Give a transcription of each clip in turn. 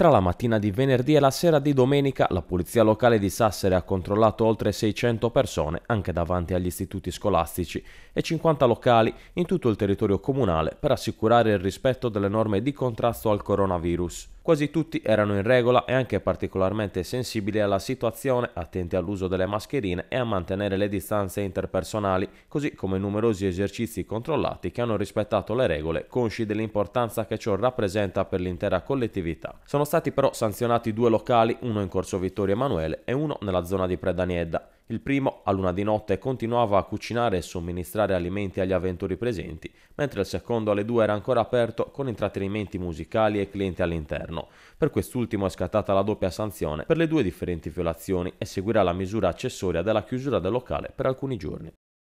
Tra la mattina di venerdì e la sera di domenica, la Polizia Locale di Sassari ha controllato oltre 600 persone, anche davanti agli istituti scolastici, e 50 locali in tutto il territorio comunale per assicurare il rispetto delle norme di contrasto al coronavirus. Quasi tutti erano in regola e anche particolarmente sensibili alla situazione, attenti all'uso delle mascherine e a mantenere le distanze interpersonali, così come numerosi esercizi controllati che hanno rispettato le regole, consci dell'importanza che ciò rappresenta per l'intera collettività. Sono stati però sanzionati 2 locali, uno in Corso Vittorio Emanuele e uno nella zona di Predaniedda. Il primo, a luna di notte, continuava a cucinare e somministrare alimenti agli avventori presenti, mentre il secondo alle 2 era ancora aperto con intrattenimenti musicali e clienti all'interno. Per quest'ultimo è scattata la doppia sanzione per le 2 differenti violazioni e seguirà la misura accessoria della chiusura del locale per alcuni giorni.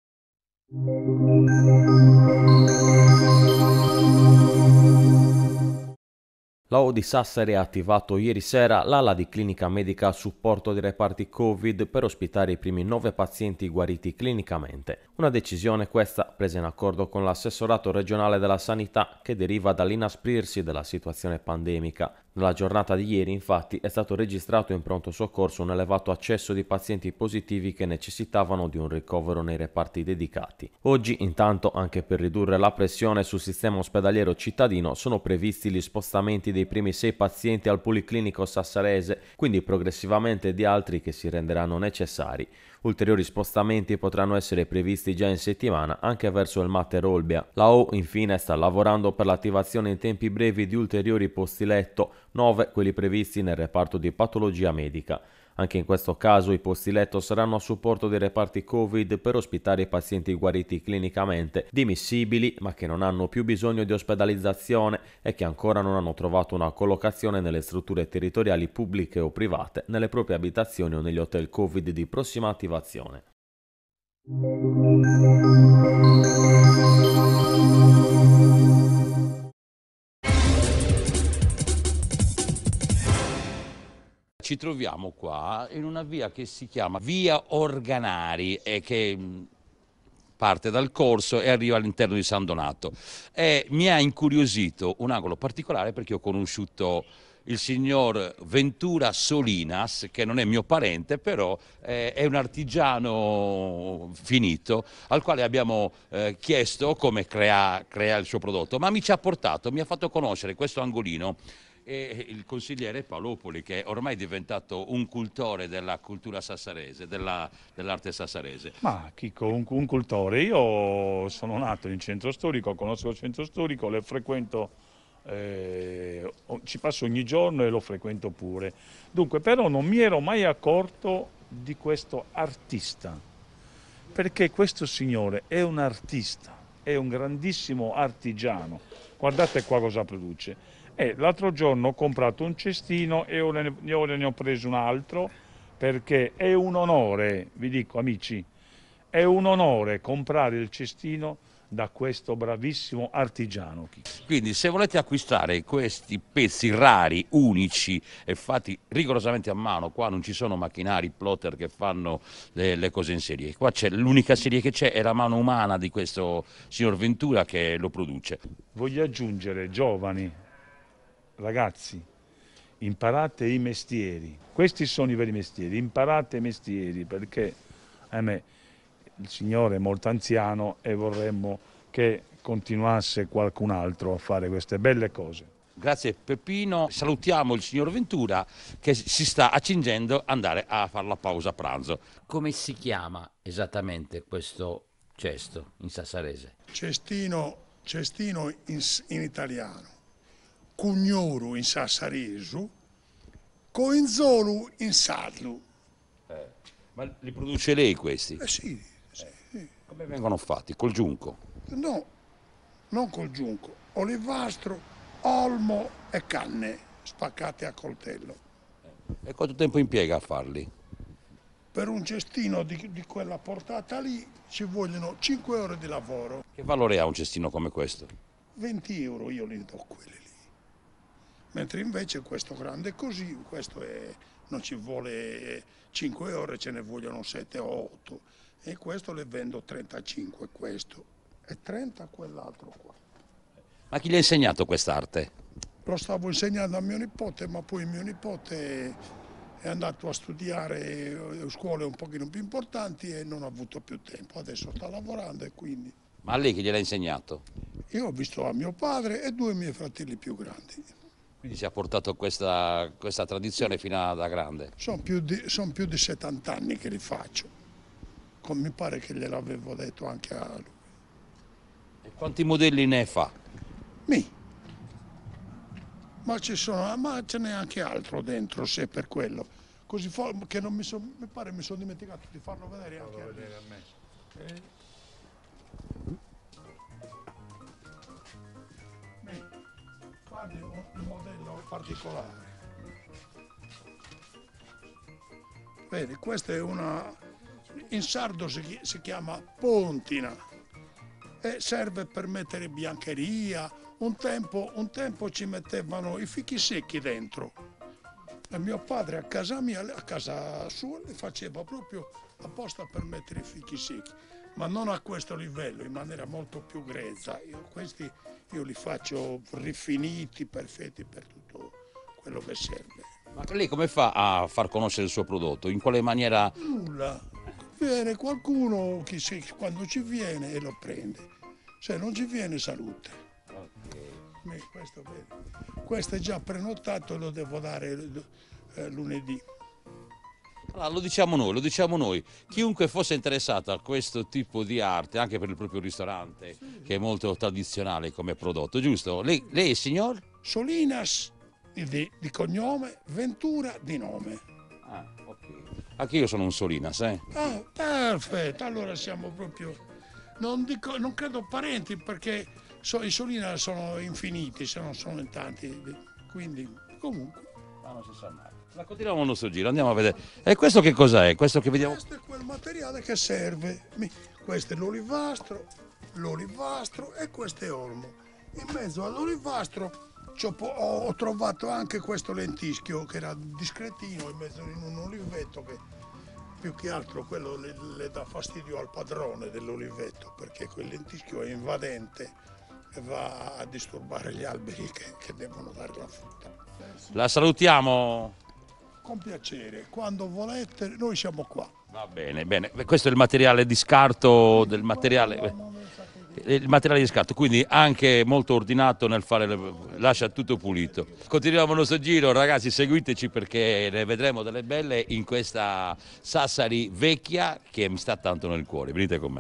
La O di Sassari ha attivato ieri sera l'ala di clinica medica a supporto dei reparti Covid per ospitare i primi 9 pazienti guariti clinicamente. Una decisione questa presa in accordo con l'assessorato regionale della sanità che deriva dall'inasprirsi della situazione pandemica. Nella giornata di ieri, infatti, è stato registrato in pronto soccorso un elevato accesso di pazienti positivi che necessitavano di un ricovero nei reparti dedicati. Oggi, intanto, anche per ridurre la pressione sul sistema ospedaliero cittadino, sono previsti gli spostamenti dei primi 6 pazienti al Policlinico Sassarese, quindi progressivamente di altri che si renderanno necessari. Ulteriori spostamenti potranno essere previsti già in settimana anche verso il Mater Olbia. La O infine sta lavorando per l'attivazione in tempi brevi di ulteriori posti letto, 9 quelli previsti nel reparto di patologia medica. Anche in questo caso i posti letto saranno a supporto dei reparti Covid per ospitare i pazienti guariti clinicamente, dimissibili ma che non hanno più bisogno di ospedalizzazione e che ancora non hanno trovato una collocazione nelle strutture territoriali pubbliche o private, nelle proprie abitazioni o negli hotel Covid di prossima attivazione. Ci troviamo qua in una via che si chiama Via Organari e che parte dal corso e arriva all'interno di San Donato. E mi ha incuriosito un angolo particolare perché ho conosciuto il signor Ventura Solinas, che non è mio parente, però è un artigiano finito, al quale abbiamo chiesto come crea il suo prodotto, ma mi ha fatto conoscere questo angolino. E il consigliere Palopoli, che è ormai diventato un cultore della cultura sassarese, dell'arte sassarese. Ma Chico, un cultore, io sono nato in centro storico, conosco il centro storico, le frequento, ci passo ogni giorno e lo frequento pure. Dunque, però non mi ero mai accorto di questo artista, perché questo signore è un artista, è un grandissimo artigiano. Guardate qua cosa produce. L'altro giorno ho comprato un cestino e ora ne ho preso un altro perché è un onore, vi dico amici, è un onore comprare il cestino da questo bravissimo artigiano. Quindi se volete acquistare questi pezzi rari, unici e fatti rigorosamente a mano, qua non ci sono macchinari, plotter che fanno le cose in serie, qua c'è l'unica serie che c'è è la mano umana di questo signor Ventura che lo produce. Voglio aggiungere, giovani, ragazzi, imparate i mestieri, questi sono i veri mestieri, imparate i mestieri perché il Signore è molto anziano e vorremmo che continuasse qualcun altro a fare queste belle cose. Grazie Peppino, salutiamo il signor Ventura che si sta accingendo ad andare a fare la pausa pranzo. Come si chiama esattamente questo cesto in sassarese? Cestino in italiano, cugnuru in sassaresu, coinzolu in sardu. Ma li produce lei questi? Sì. Come vengono fatti? Col giunco? No, non col giunco, olivastro, olmo e canne spaccate a coltello. E quanto tempo impiega a farli? Per un cestino di quella portata lì ci vogliono 5 ore di lavoro. Che valore ha un cestino come questo? 20 euro io li do quelli lì. Mentre invece questo grande così, non ci vuole 5 ore, ce ne vogliono 7 o 8. E questo le vendo 35, questo. E 30 quell'altro qua. Ma chi gli ha insegnato quest'arte? lo stavo insegnando a mio nipote, ma poi mio nipote è andato a studiare scuole un pochino più importanti e non ha avuto più tempo. Adesso sta lavorando e quindi Ma a lei che gliel'ha insegnato? io ho visto a mio padre e due miei fratelli più grandi. Quindi si è portato questa tradizione fino da grande. Son più di 70 anni che li faccio, come mi pare che gliel'avevo detto anche a lui. E quanti modelli ne fa? Mi. Ma ma ce n'è anche altro dentro, se è per quello. Così che non mi pare mi sono dimenticato di farlo vedere anche a me. Guardi un modello particolare. Vedi, questa è in sardo si chiama pontina e serve per mettere biancheria. Un tempo ci mettevano i fichi secchi dentro e mio padre a casa sua li faceva proprio apposta per mettere i fichi secchi, ma non a questo livello, in maniera molto più grezza. Questi io li faccio rifiniti, perfetti per tutto quello che serve. Ma lei come fa a far conoscere il suo prodotto? In quale maniera? Nulla, viene qualcuno quando ci viene e lo prende, se non ci viene salute. Questo è già prenotato, lo devo dare lunedì. Allora, lo diciamo noi. Chiunque fosse interessato a questo tipo di arte, anche per il proprio ristorante, che è molto tradizionale come prodotto, giusto? Lei è il signor? Solinas di cognome, Ventura di nome. Ah, ok. Anche io sono un Solinas, eh? Ah, perfetto, allora siamo proprio, non credo parenti perché i Solinas sono infiniti, se non sono in tanti, quindi comunque. Ma non si sa mai. Ma continuiamo il nostro giro, andiamo a vedere. E questo che cos'è? Questo che vediamo? Questo è quel materiale che serve. Questo è l'olivastro e questo è olmo. In mezzo all'olivastro ho trovato anche questo lentischio che era discretino in mezzo in un oliveto che più che altro quello le dà fastidio al padrone dell'oliveto perché quel lentischio è invadente e va a disturbare gli alberi che devono dare la frutta. La salutiamo. Con piacere, quando volete, noi siamo qua. Va bene, bene. Questo è il materiale di scarto del materiale. Il materiale di scarto, quindi anche molto ordinato nel fare, lascia tutto pulito. Continuiamo il nostro giro, ragazzi, seguiteci perché ne vedremo delle belle in questa Sassari vecchia che mi sta tanto nel cuore. Venite con me.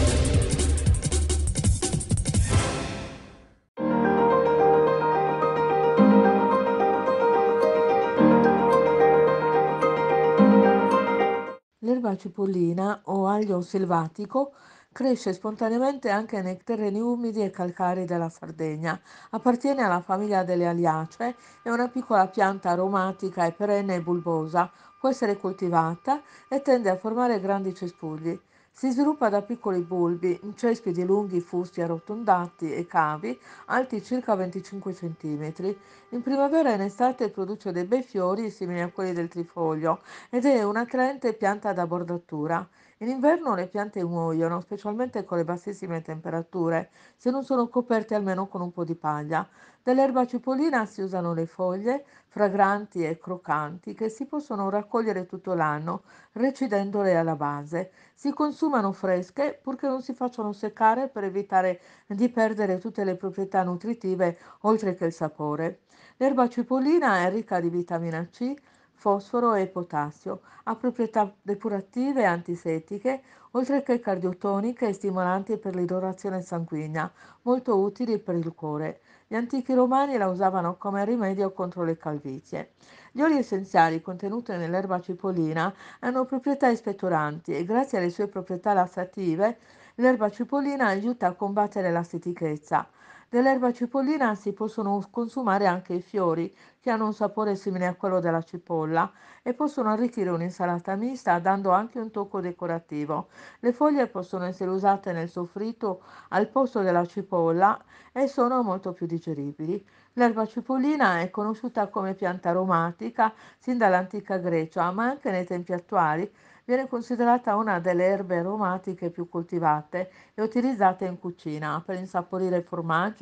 L'erba cipollina o aglio selvatico cresce spontaneamente anche nei terreni umidi e calcarei della Sardegna. Appartiene alla famiglia delle Aliacee, è una piccola pianta aromatica e perenne e bulbosa, può essere coltivata e tende a formare grandi cespugli. Si sviluppa da piccoli bulbi, in cespiti lunghi, fusti, arrotondati e cavi, alti circa 25 cm. In primavera e in estate produce dei bei fiori simili a quelli del trifoglio ed è un'attraente pianta da bordatura. In inverno le piante muoiono, specialmente con le bassissime temperature, se non sono coperte almeno con un po' di paglia. Dell'erba cipollina si usano le foglie, fragranti e croccanti, che si possono raccogliere tutto l'anno, recidendole alla base. Si consumano fresche, purché non si facciano seccare per evitare di perdere tutte le proprietà nutritive, oltre che il sapore. L'erba cipollina è ricca di vitamina C, fosforo e potassio. Ha proprietà depurative e antisettiche, oltre che cardiotoniche e stimolanti per l'idratazione sanguigna, molto utili per il cuore. Gli antichi romani la usavano come rimedio contro le calvizie. Gli oli essenziali contenuti nell'erba cipollina hanno proprietà espettoranti e grazie alle sue proprietà lassative l'erba cipollina aiuta a combattere la stitichezza. Dell'erba cipollina si possono consumare anche i fiori, che hanno un sapore simile a quello della cipolla e possono arricchire un'insalata mista dando anche un tocco decorativo. Le foglie possono essere usate nel soffritto al posto della cipolla e sono molto più digeribili. L'erba cipollina è conosciuta come pianta aromatica sin dall'antica Grecia, ma anche nei tempi attuali viene considerata una delle erbe aromatiche più coltivate e utilizzate in cucina per insaporire formaggi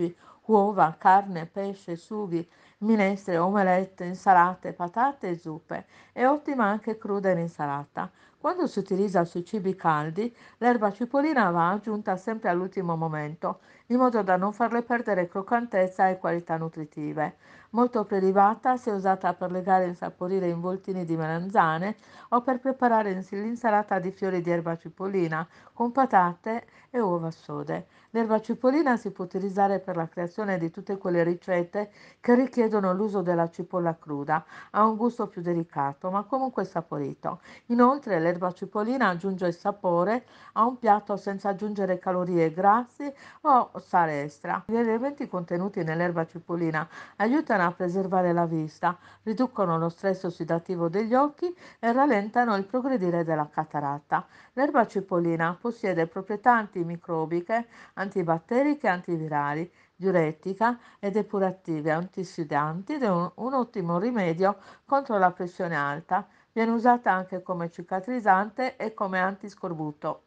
uova, carne, pesce, sughi, minestre, omelette, insalate, patate e zuppe. È ottima anche cruda in insalata. Quando si utilizza sui cibi caldi, l'erba cipollina va aggiunta sempre all'ultimo momento, in modo da non farle perdere croccantezza e qualità nutritive. Molto prelibata, se usata per legare e insaporire involtini di melanzane o per preparare l'insalata di fiori di erba cipollina con patate e uova sode. L'erba cipollina si può utilizzare per la creazione di tutte quelle ricette che richiedono l'uso della cipolla cruda. Ha un gusto più delicato, ma comunque saporito. Inoltre, l'erba cipollina aggiunge il sapore a un piatto senza aggiungere calorie e grassi o sale extra. Gli elementi contenuti nell'erba cipollina aiutano a preservare la vista, riducono lo stress ossidativo degli occhi e rallentano il progredire della cataratta. L'erba cipollina possiede proprietà antimicrobiche, antibatteriche e antivirali, diuretica e depurative, antiossidanti ed è un ottimo rimedio contro la pressione alta. Viene usata anche come cicatrizzante e come antiscorbuto.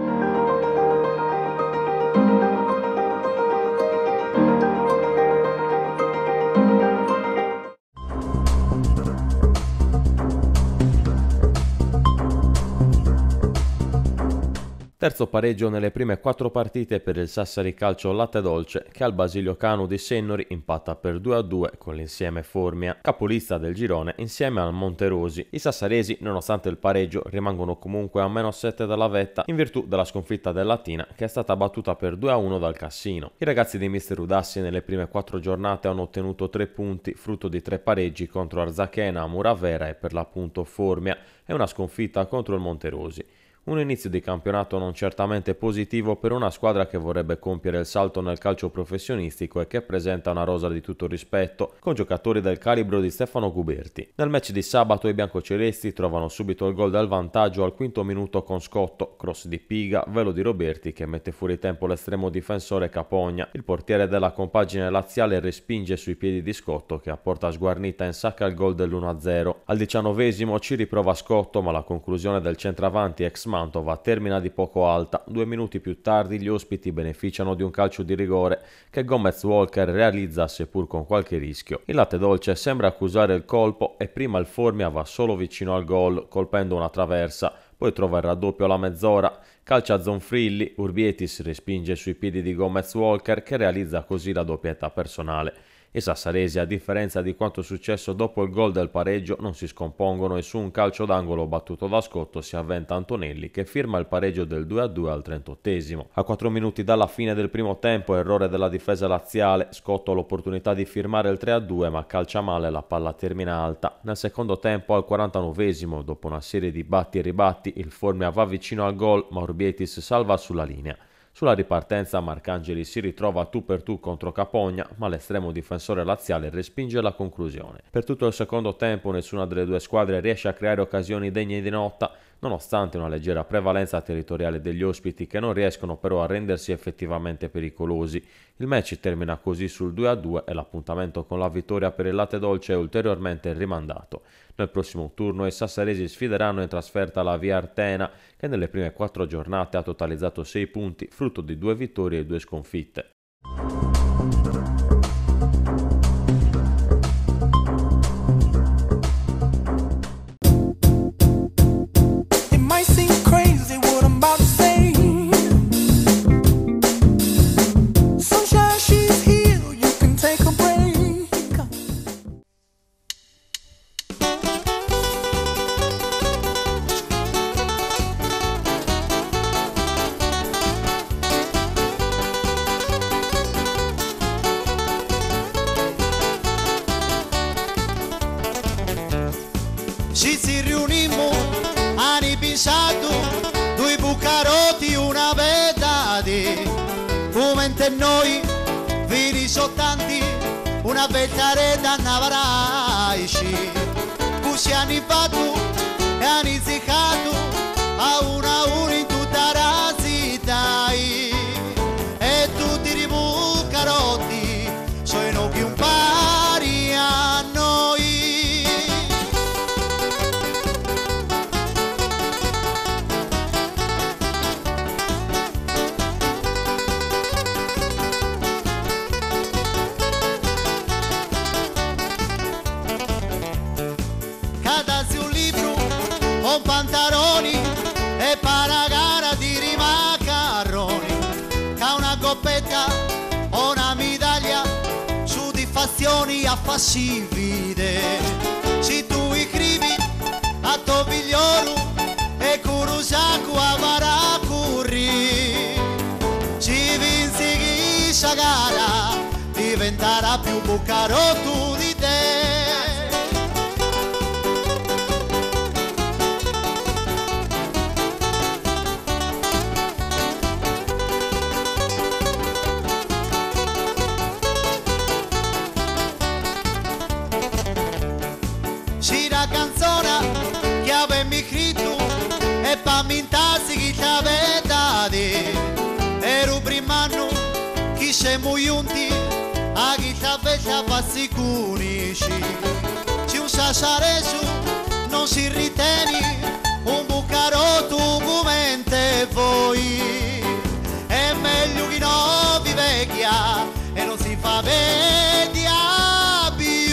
Terzo pareggio nelle prime 4 partite per il Sassari Calcio Latte Dolce, che al Basilio Canu di Sennori impatta per 2-2 con l'insieme Formia, capolista del girone insieme al Monterosi. I sassaresi, nonostante il pareggio, rimangono comunque a -7 dalla vetta in virtù della sconfitta del Latina, che è stata battuta per 2-1 dal Cassino. I ragazzi di mister Udassi nelle prime 4 giornate hanno ottenuto 3 punti, frutto di 3 pareggi contro Arzachena, Muravera e per l'appunto Formia, e una sconfitta contro il Monterosi. Un inizio di campionato non certamente positivo per una squadra che vorrebbe compiere il salto nel calcio professionistico e che presenta una rosa di tutto rispetto, con giocatori del calibro di Stefano Guberti. Nel match di sabato i biancocelesti trovano subito il gol del vantaggio al quinto minuto con Scotto, cross di Piga, velo di Roberti che mette fuori tempo l'estremo difensore Capogna. Il portiere della compagine laziale respinge sui piedi di Scotto che a porta sguarnita insacca il gol dell'1-0. Al 19esimo ci riprova Scotto, ma la conclusione del centravanti ex Mantova termina di poco alta. 2 minuti più tardi gli ospiti beneficiano di un calcio di rigore che Gomez Walker realizza seppur con qualche rischio. Il Latte Dolce sembra accusare il colpo e prima il Formia va solo vicino al gol colpendo una traversa, poi trova il raddoppio alla mezz'ora, calcia Zonfrilli, Urbietis respinge sui piedi di Gomez Walker che realizza così la doppietta personale. I sassaresi, a differenza di quanto successo dopo il gol del pareggio, non si scompongono e su un calcio d'angolo battuto da Scotto si avventa Antonelli che firma il pareggio del 2-2 al 38esimo. A 4 minuti dalla fine del primo tempo, errore della difesa laziale, Scotto ha l'opportunità di firmare il 3-2 ma calcia male e la palla termina alta. Nel secondo tempo, al 49esimo, dopo una serie di batti e ribatti, il Formia va vicino al gol ma Urbietis salva sulla linea. Sulla ripartenza Marcangeli si ritrova tu per tu contro Capogna, ma l'estremo difensore laziale respinge la conclusione. Per tutto il secondo tempo nessuna delle due squadre riesce a creare occasioni degne di nota, nonostante una leggera prevalenza territoriale degli ospiti che non riescono però a rendersi effettivamente pericolosi. Il match termina così sul 2-2 e l'appuntamento con la vittoria per il Latte Dolce è ulteriormente rimandato. Nel prossimo turno i sassaresi sfideranno in trasferta la Via Artena, che nelle prime 4 giornate ha totalizzato 6 punti, frutto di 2 vittorie e 2 sconfitte. Ci si riunimmo, anni pensato, due bucarotti, una vedade, fumente noi, vini soltanti, una bella reda navaraici, così hanno fatto e hanno iniziato a una in tutta la città, e tutti i bucarotti sono più pari a noi. da una coppetta o una medaglia, soddisfazioni a farsi vedere. Se tu scrivi a tuo figliolo e curusaco a varacurri, ci vinsi chi sa gara, diventerà più buccarotto di te. Si la canzone che avemmo scritto e pa mintarsi chi t'aveva detto, era il primo anno che siamo giunti a chi t'aveva passi conosci. Se un sassareso non si ritiene un buccarotto come te voi, è meglio che non vi vecchia e non si fa vecchia più.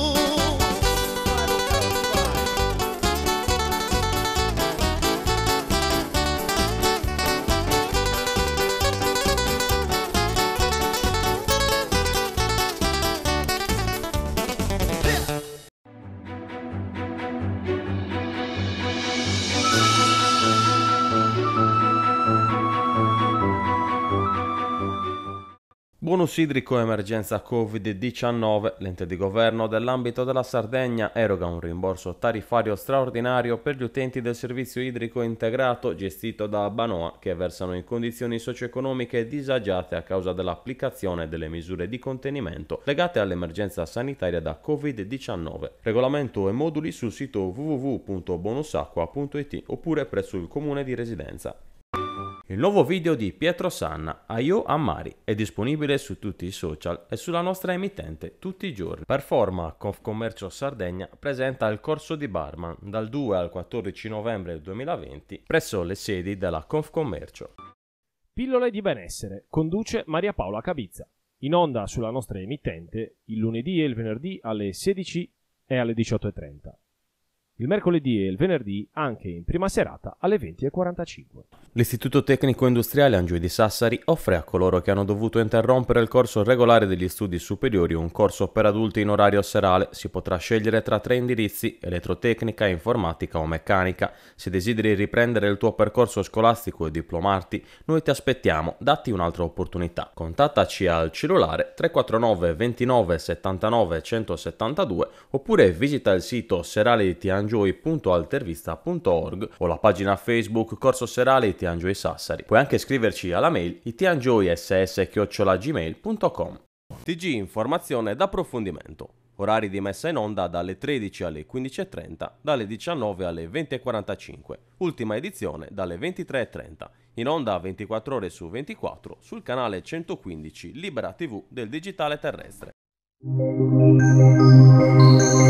Bonus idrico emergenza Covid-19, l'ente di governo dell'ambito della Sardegna eroga un rimborso tariffario straordinario per gli utenti del servizio idrico integrato gestito da Banoa che versano in condizioni socio-economiche disagiate a causa dell'applicazione delle misure di contenimento legate all'emergenza sanitaria da Covid-19. Regolamento e moduli sul sito www.bonusacqua.it oppure presso il comune di residenza. Il nuovo video di Pietro Sanna, Aio a Mari, è disponibile su tutti i social e sulla nostra emittente tutti i giorni. Performa Confcommercio Sardegna presenta il corso di barman dal 2 al 14 novembre 2020 presso le sedi della Confcommercio. Pillole di benessere, conduce Maria Paola Cabizza. In onda sulla nostra emittente il lunedì e il venerdì alle 16 e alle 18:30. Il mercoledì e il venerdì anche in prima serata alle 20:45. L'Istituto Tecnico Industriale Angioи di Sassari offre a coloro che hanno dovuto interrompere il corso regolare degli studi superiori un corso per adulti in orario serale. Si potrà scegliere tra 3 indirizzi: elettrotecnica, informatica o meccanica. Se desideri riprendere il tuo percorso scolastico e diplomarti, noi ti aspettiamo, datti un'altra opportunità. Contattaci al cellulare 349 29 79 172 oppure visita il sito serale.itiangioy.altervista.org o la pagina Facebook Corso Serale IT Angioy Sassari. Puoi anche scriverci alla mail itiangioyss@gmail.com. TG Informazione d'approfondimento. Orari di messa in onda dalle 13 alle 15:30, dalle 19 alle 20:45. Ultima edizione dalle 23:30. In onda 24 ore su 24 sul canale 115 Libera TV del Digitale Terrestre.